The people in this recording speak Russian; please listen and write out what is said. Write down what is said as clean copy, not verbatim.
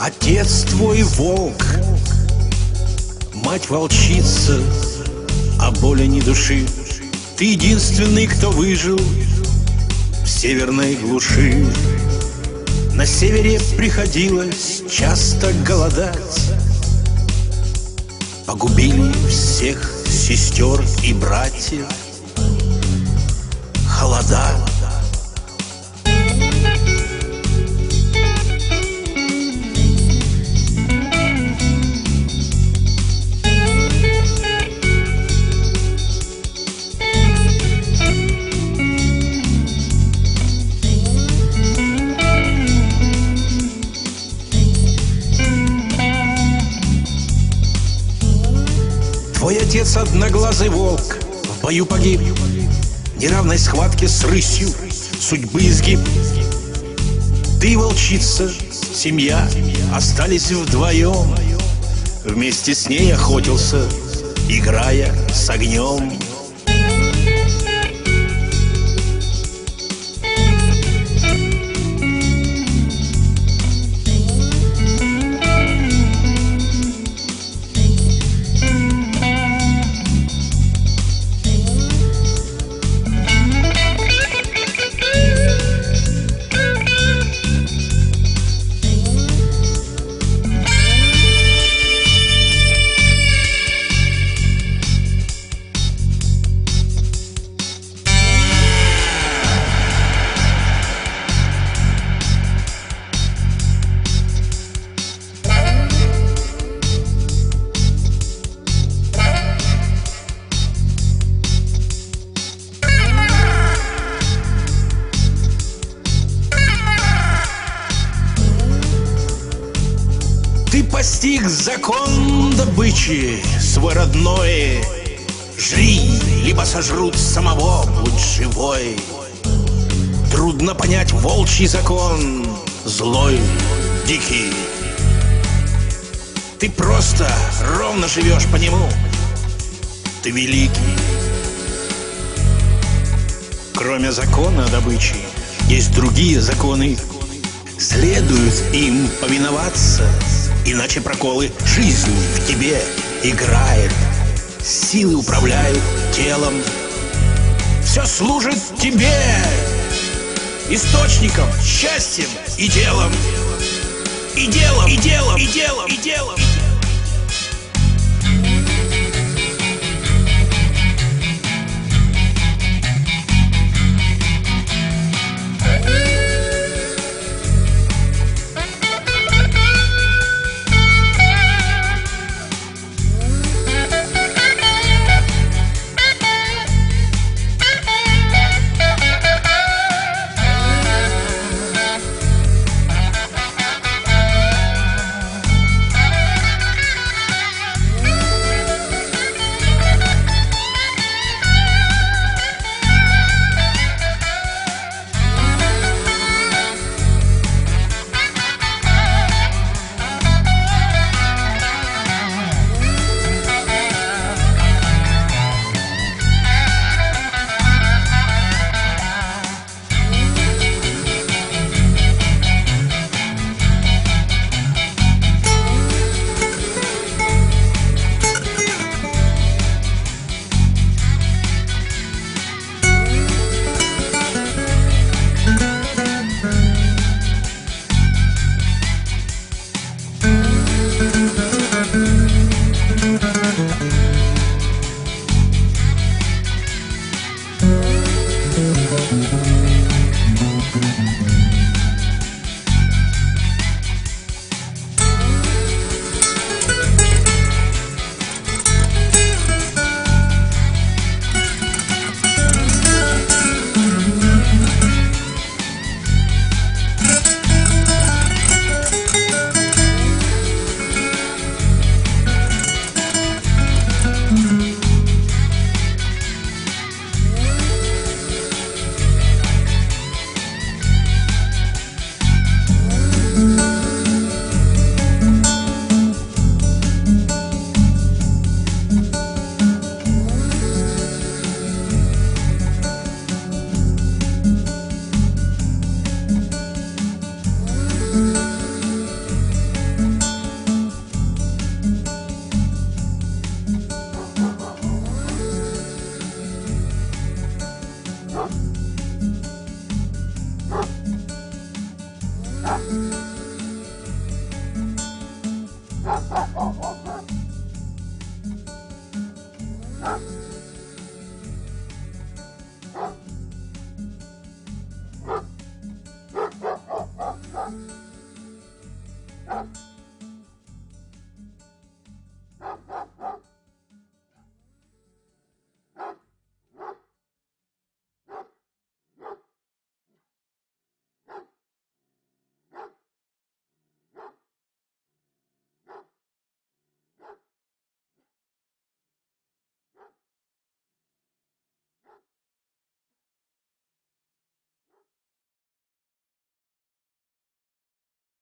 Отец твой волк, мать волчица, а боли ни души. Ты единственный, кто выжил в северной глуши. На севере приходилось часто голодать. Погубили всех сестер и братьев холода. Твой отец одноглазый волк в бою погиб, в неравной схватке с рысью судьбы изгиб. Ты и волчица, семья остались вдвоем. Вместе с ней охотился, играя с огнем. Ты постиг закон добычи свой родной. Жри, либо сожрут самого, будь живой. Трудно понять волчий закон, злой, дикий. Ты просто ровно живешь по нему. Ты великий. Кроме закона добычи, есть другие законы. Следует им повиноваться, иначе проколы. Жизнь в тебе играет, силы управляют телом. Все служит тебе, источником, счастьем и делом. И делом, и делом, и делом, и делом.